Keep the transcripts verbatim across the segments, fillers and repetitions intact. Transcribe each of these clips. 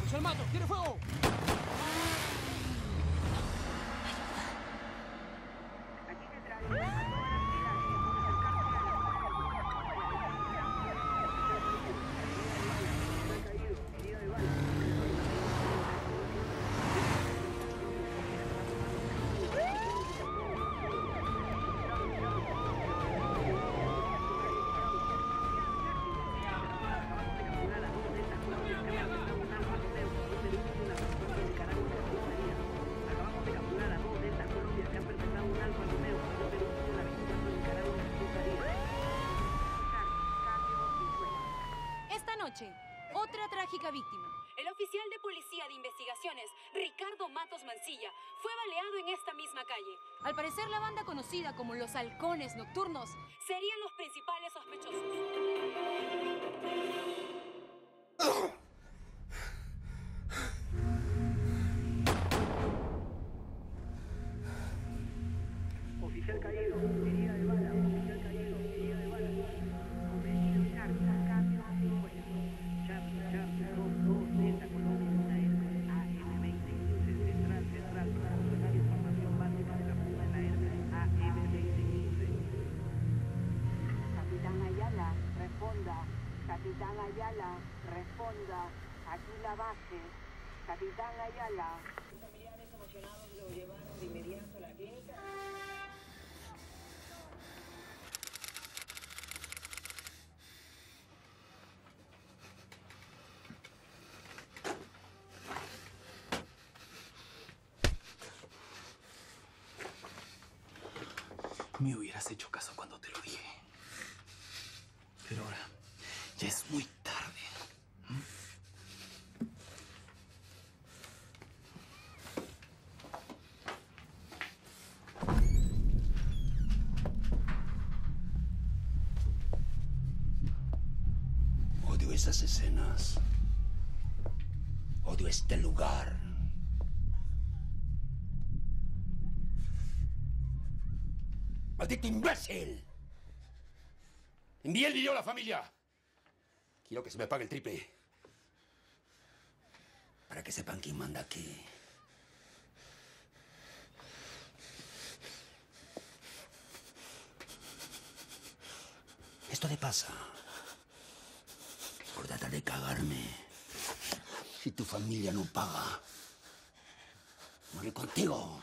¡Oficial Matos, tiene fuego! Otra trágica víctima. El oficial de policía de investigaciones, Ricardo Matos Mancilla, fue baleado en esta misma calle. Al parecer, la banda conocida como los Halcones Nocturnos serían los principales sospechosos. Oficial caído, herida de bala. Oficial caído, herida de bala. Convencido carta, cambio de puesto. Chap, chap, dos, dos, Delta, Colombia, una S, A M veinte quince, central, central, proporcionar información básica de la fuga en la aire, A M veinte quince. Capitán Ayala, responda. Capitán Ayala, responda. Aquí la base. Capitán Ayala. Los familiares emocionados lo llevaron de inmediato a la clínica. Me hubieras hecho caso cuando te lo dije. Pero ahora ya es muy tarde. ¿Mm? Odio esas escenas. Odio este lugar. ¡Maldito imbécil! Envíe el video a la familia. Quiero que se me pague el triple. Para que sepan quién manda aquí. Esto le pasa por tratar de cagarme. Si tu familia no paga, muere contigo.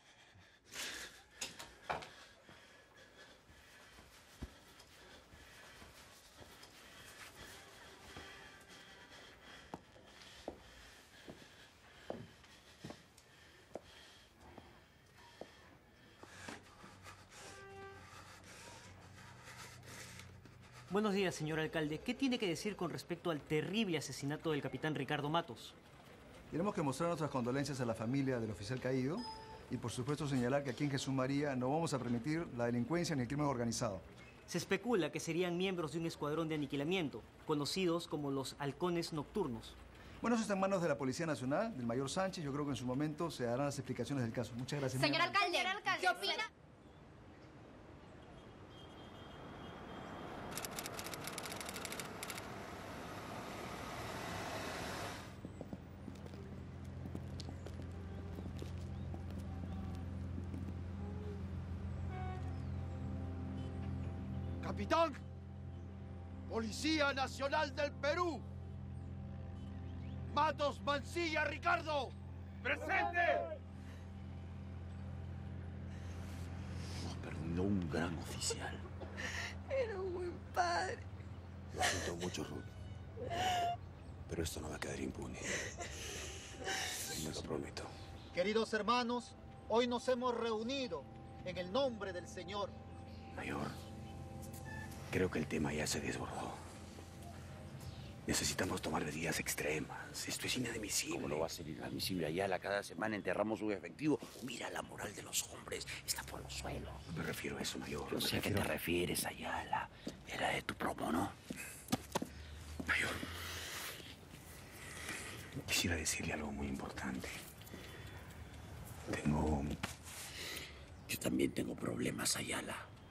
Buenos días, señor alcalde. ¿Qué tiene que decir con respecto al terrible asesinato del capitán Ricardo Matos? Tenemos que mostrar nuestras condolencias a la familia del oficial caído y, por supuesto, señalar que aquí en Jesús María no vamos a permitir la delincuencia ni el crimen organizado. Se especula que serían miembros de un escuadrón de aniquilamiento, conocidos como los Halcones Nocturnos. Bueno, eso está en manos de la Policía Nacional, del mayor Sánchez. Yo creo que en su momento se darán las explicaciones del caso. Muchas gracias. Señor alcalde, Señor alcalde, ¿qué opina? Capitán, Policía Nacional del Perú, Matos Mancilla Ricardo, presente. Hemos perdido un gran oficial. Era un buen padre. Lo siento mucho, Ruth. Pero esto no va a quedar impune. Me lo prometo. Queridos hermanos, hoy nos hemos reunido en el nombre del Señor. Mayor, creo que el tema ya se desbordó. Necesitamos tomar medidas extremas. Esto es inadmisible. ¿Cómo no va a ser inadmisible? Ayala, cada semana enterramos un efectivo. Mira la moral de los hombres. Está por los suelos. No me refiero a eso, Mayor. Yo sé a qué te refieres, Ayala. Era de tu promo, ¿no? Mayor, quisiera decirle algo muy importante. Tengo... Yo también tengo problemas, Ayala.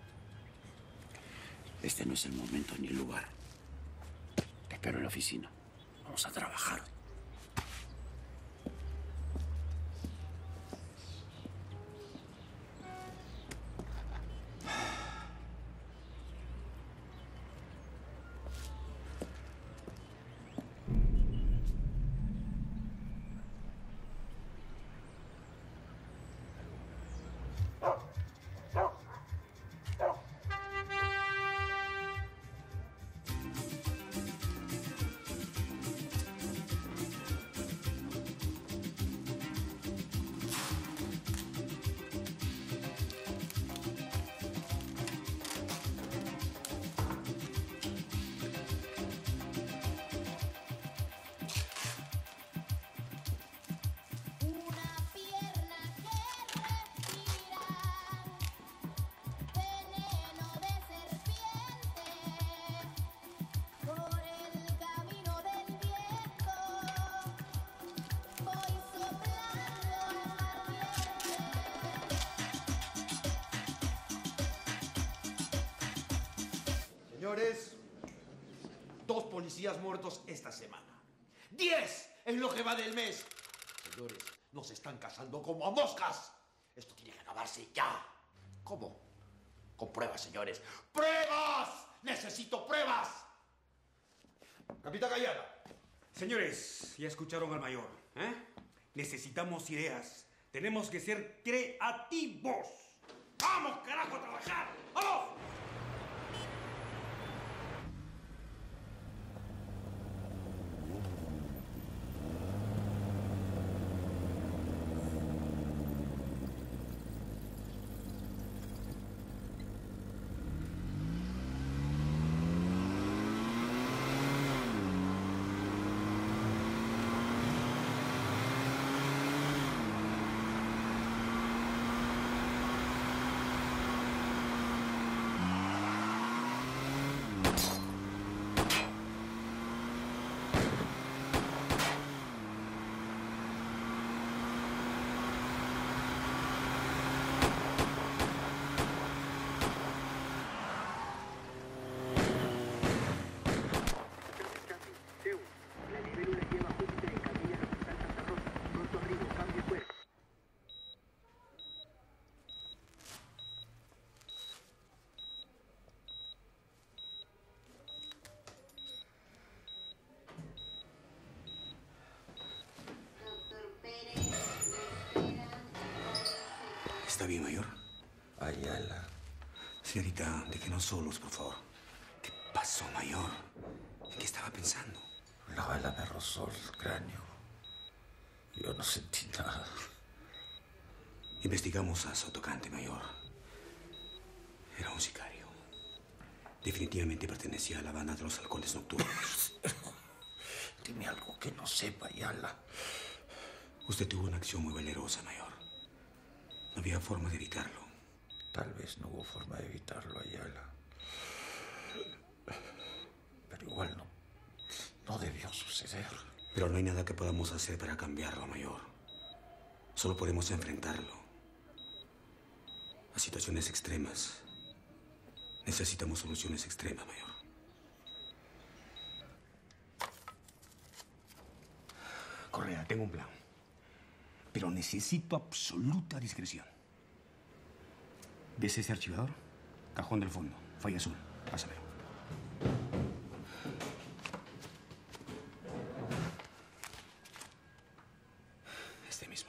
Este no es el momento ni el lugar. Te espero en la oficina. Vamos a trabajar. dos policías muertos esta semana. ¡Diez en lo que va del mes! Señores, nos están cazando como a moscas. Esto tiene que acabarse ya. ¿Cómo? Con pruebas, señores. ¡Pruebas! ¡Necesito pruebas! Capitán Ayala. Señores, ya escucharon al mayor, ¿eh? Necesitamos ideas. Tenemos que ser creativos. ¡Vamos, carajo, a trabajar! ¡Vamos! ¿Está bien, mayor? Ayala. Señorita, déjenos solos, por favor. ¿Qué pasó, mayor? ¿En qué estaba pensando? La bala me rozó el cráneo. Yo no sentí nada. Investigamos a Sotocante, mayor. Era un sicario. Definitivamente pertenecía a la banda de los halcones nocturnos. Dime algo que no sepa, Ayala. Usted tuvo una acción muy valerosa, mayor. No había forma de evitarlo. Tal vez no hubo forma de evitarlo, Ayala. Pero igual no, no debió suceder. Pero no hay nada que podamos hacer para cambiarlo, mayor. Solo podemos enfrentarlo. A situaciones extremas. Necesitamos soluciones extremas, mayor. Correa, tengo un plan. Pero necesito absoluta discreción. ¿Ves ese archivador? Cajón del fondo, falla azul. Pásame. Este mismo.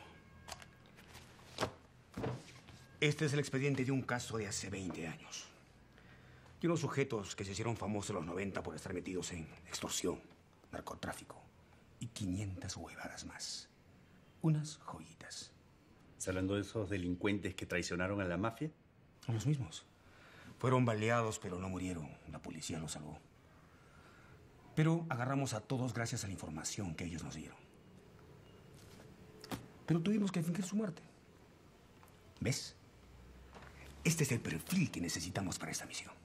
Este es el expediente de un caso de hace veinte años. De unos sujetos que se hicieron famosos en los noventa por estar metidos en extorsión, narcotráfico y quinientas huevadas más. Unas joyitas. ¿Estás hablando de esos delincuentes que traicionaron a la mafia? Son los mismos. Fueron baleados, pero no murieron. La policía los salvó. Pero agarramos a todos gracias a la información que ellos nos dieron. Pero tuvimos que fingir su muerte. ¿Ves? Este es el perfil que necesitamos para esta misión.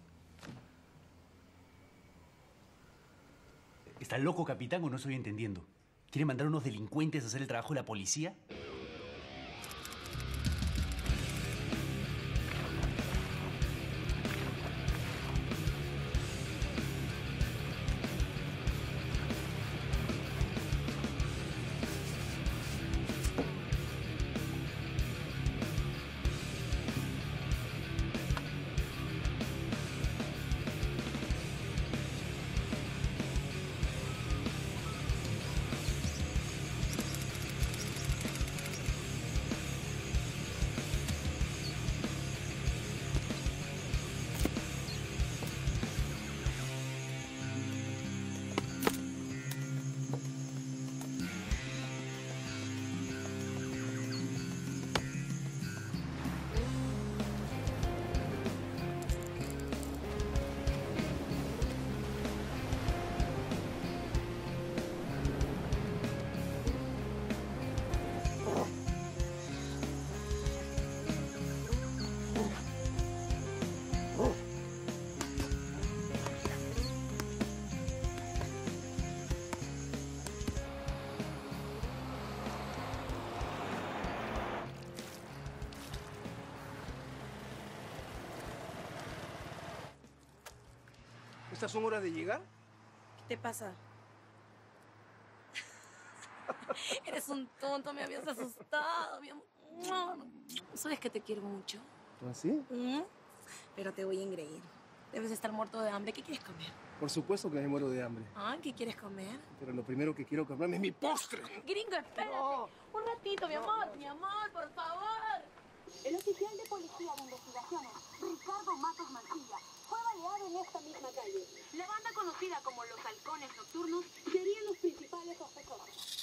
¿Está loco, capitán, o no estoy entendiendo? ¿Quiere mandar a unos delincuentes a hacer el trabajo de la policía? ¿Estas son horas de llegar? ¿Qué te pasa? Eres un tonto, me habías asustado, mi amor. Sabes que te quiero mucho. ¿Ah, sí? ¿Mm? Pero te voy a engreír. Debes estar muerto de hambre. ¿Qué quieres comer? Por supuesto que me muero de hambre. Ah, ¿qué quieres comer? Pero lo primero que quiero comerme es mi postre. Gringo, espérate. No. Un ratito, mi amor. Mi amor, por favor. El oficial de policía de investigaciones, Ricardo Matos Mancilla, fue baleado en esta misma calle. La banda conocida como los Halcones Nocturnos serían los principales sospechosos.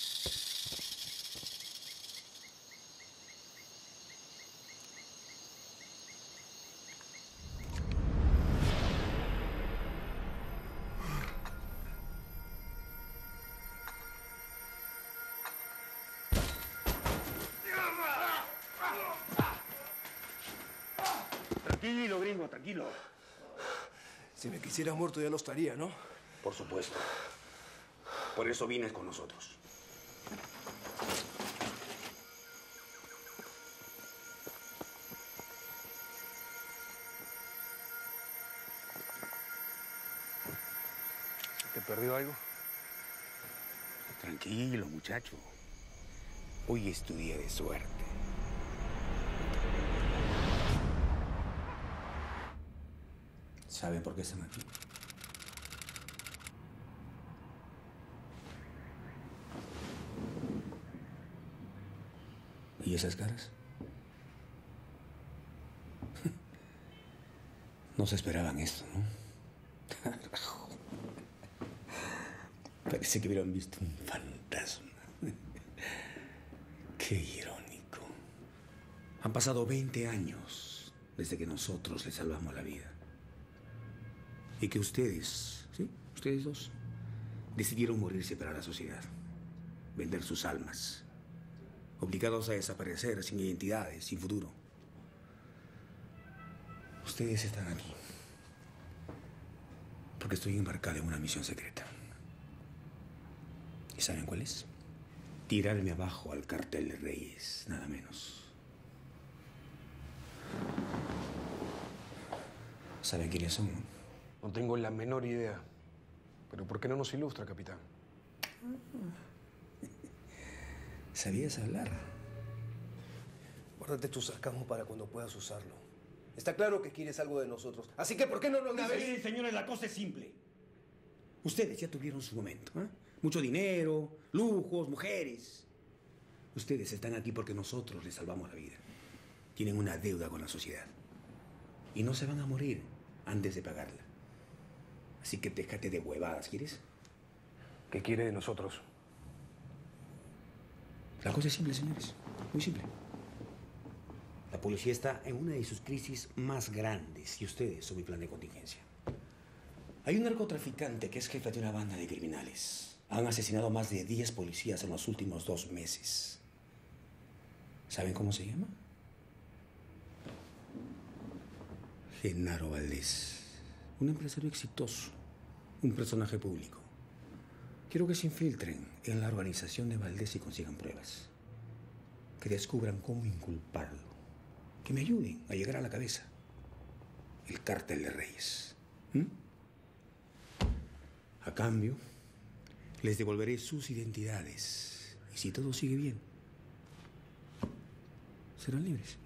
Tranquilo, gringo, tranquilo. Si me quisieras muerto ya lo estaría, ¿no? Por supuesto. Por eso vienes con nosotros. ¿Te perdió algo? Tranquilo, muchacho. Hoy es tu día de suerte. ¿Saben por qué están aquí? ¿Y esas caras? No se esperaban esto, ¿no? Parece que hubieran visto un fantasma. Qué irónico. Han pasado veinte años desde que nosotros les salvamos la vida. Y que ustedes, ¿sí? Ustedes dos, decidieron morirse para la sociedad. Vender sus almas. Obligados a desaparecer sin identidades, sin futuro. Ustedes están aquí porque estoy embarcado en una misión secreta. ¿Y saben cuál es? Tirarme abajo al cartel de Reyes, nada menos. ¿Saben quiénes son? No tengo la menor idea. Pero ¿por qué no nos ilustra, capitán? ¿Sabías hablar? Guárdate tu sarcasmo para cuando puedas usarlo. Está claro que quieres algo de nosotros. Así que, ¿por qué no nos dices? A ver, señores, la cosa es simple. Ustedes ya tuvieron su momento, ¿eh? Mucho dinero, lujos, mujeres. Ustedes están aquí porque nosotros les salvamos la vida. Tienen una deuda con la sociedad. Y no se van a morir antes de pagarla. Así que déjate de huevadas, ¿quieres? ¿Qué quiere de nosotros? La cosa es simple, señores. Muy simple. La policía está en una de sus crisis más grandes y ustedes son mi plan de contingencia. Hay un narcotraficante que es jefe de una banda de criminales. Han asesinado a más de diez policías en los últimos dos meses. ¿Saben cómo se llama? Genaro Valdés. Un empresario exitoso. Un personaje público. Quiero que se infiltren en la organización de Valdés y consigan pruebas. Que descubran cómo inculparlo. Que me ayuden a llegar a la cabeza. El cártel de Reyes. ¿Mm? A cambio, les devolveré sus identidades. Y si todo sigue bien, serán libres.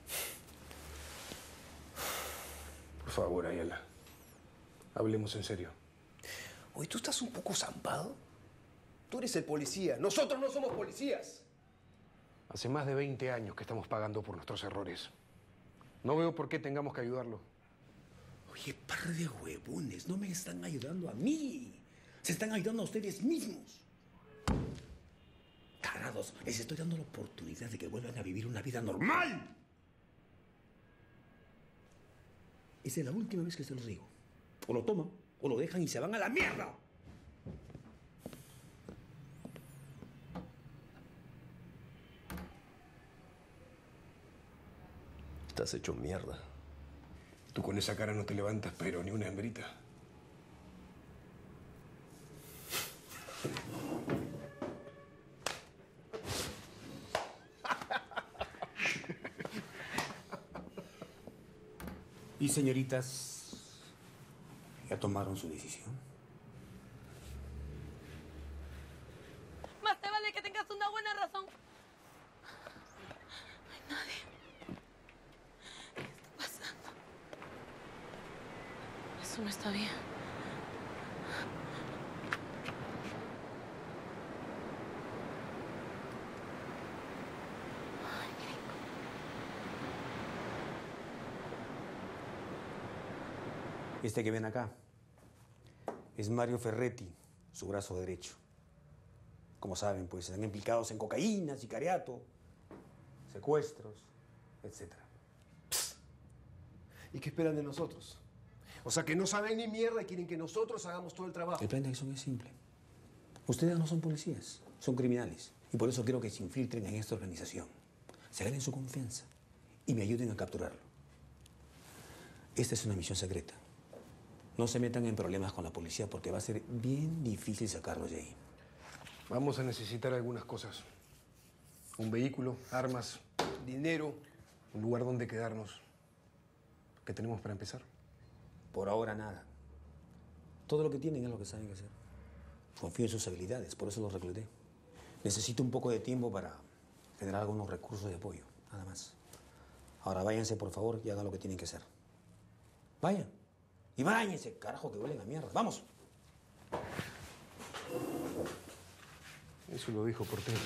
Por favor, Ayala. Hablemos en serio. Oye, ¿tú estás un poco zampado? Tú eres el policía. Nosotros no somos policías. Hace más de veinte años que estamos pagando por nuestros errores. No veo por qué tengamos que ayudarlo. Oye, par de huevones, no me están ayudando a mí. Se están ayudando a ustedes mismos. Tarados, les estoy dando la oportunidad de que vuelvan a vivir una vida normal. Esa es la última vez que se los digo. O lo toman, o lo dejan y se van a la mierda. Estás hecho mierda. Tú con esa cara no te levantas, pero ni una hembrita. Y señoritas, ¿ya tomaron su decisión? Eso no está bien. Este que ven acá es Mario Ferretti, su brazo derecho. Como saben, pues están implicados en cocaína, sicariato, secuestros, etcétera. ¿Y qué esperan de nosotros? O sea, que no saben ni mierda y quieren que nosotros hagamos todo el trabajo. El plan de acción es simple. Ustedes no son policías, son criminales. Y por eso quiero que se infiltren en esta organización. Se ganen su confianza y me ayuden a capturarlo. Esta es una misión secreta. No se metan en problemas con la policía porque va a ser bien difícil sacarlos de ahí. Vamos a necesitar algunas cosas. Un vehículo, armas, dinero, un lugar donde quedarnos. ¿Qué tenemos para empezar? Por ahora nada. Todo lo que tienen es lo que saben hacer. Confío en sus habilidades, por eso los recluté. Necesito un poco de tiempo para generar algunos recursos de apoyo, nada más. Ahora váyanse, por favor, y hagan lo que tienen que hacer. Vayan. Y báñense, carajo, que huelen a mierda. ¡Vamos! Eso lo dijo Portero.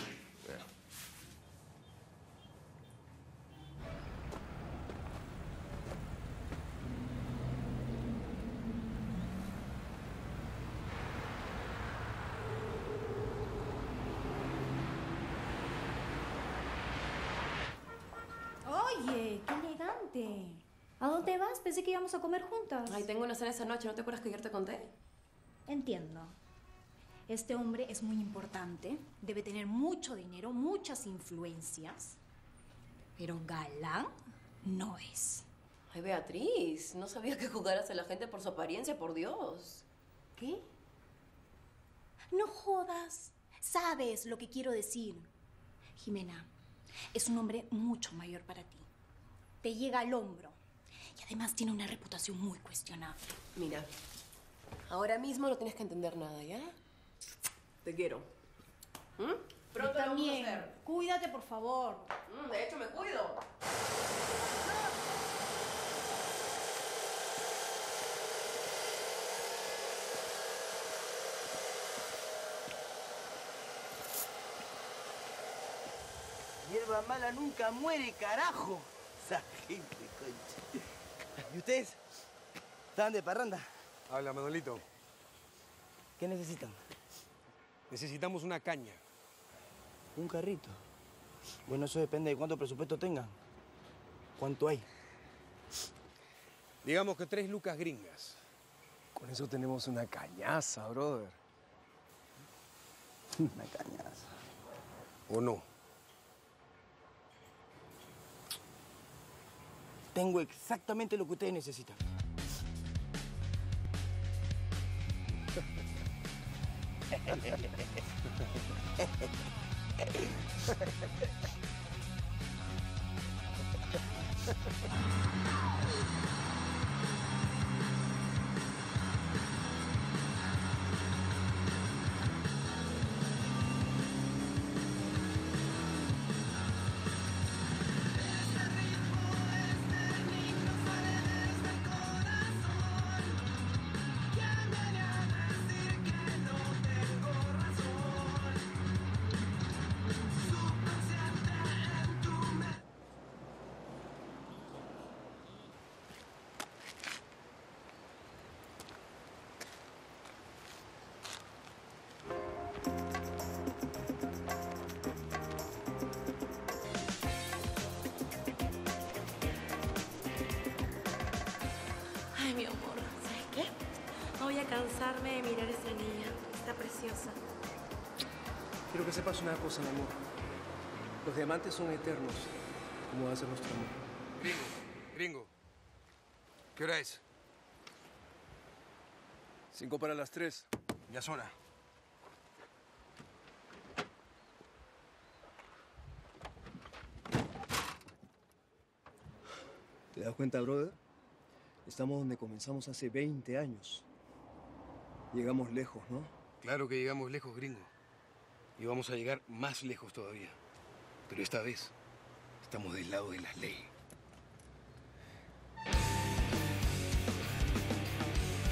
Oye, qué elegante. ¿A dónde vas? Pensé que íbamos a comer juntas. Ay, tengo una cena esa noche. ¿No te acuerdas que ayer te conté? Entiendo. Este hombre es muy importante. Debe tener mucho dinero, muchas influencias. Pero galán no es. Ay, Beatriz, no sabía que jugaras a la gente por su apariencia, por Dios. ¿Qué? No jodas. Sabes lo que quiero decir. Jimena, es un hombre mucho mayor para ti. Te llega al hombro. Y además tiene una reputación muy cuestionable. Mira, ahora mismo no tienes que entender nada, ¿ya? Te quiero. ¿Mm? Pronto lo vamos a hacer. Cuídate, por favor. Mm, de hecho, me cuido. Hierba mala nunca muere, carajo. Esa gente, concha. ¿Y ustedes? ¿Estaban de parranda? Habla, Manolito. ¿Qué necesitan? Necesitamos una caña. Un carrito. Bueno, eso depende de cuánto presupuesto tengan. ¿Cuánto hay? Digamos que tres lucas gringas. Con eso tenemos una cañaza, brother. Una cañaza. ¿O no? Tengo exactamente lo que ustedes necesitan. Ay, mi amor, ¿sabes qué? No voy a cansarme de mirar a esa niña. Está preciosa. Quiero que sepas una cosa, mi amor. Los diamantes son eternos, como va a ser nuestro amor. Gringo, gringo. ¿Qué hora es? Cinco para las tres. Ya es hora. ¿Te das cuenta, brother? Estamos donde comenzamos hace veinte años. Llegamos lejos, ¿no? Claro que llegamos lejos, gringo. Y vamos a llegar más lejos todavía. Pero esta vez estamos del lado de la ley.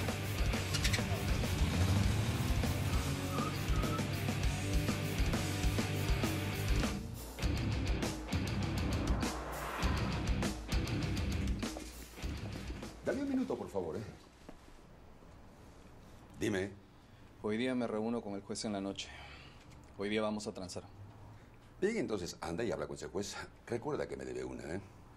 Dame un minuto, por favor, ¿eh? Dime. Hoy día me reúno con el juez en la noche. Hoy día vamos a transar. Bien, entonces anda y habla con ese juez. Recuerda que me debe una, ¿eh?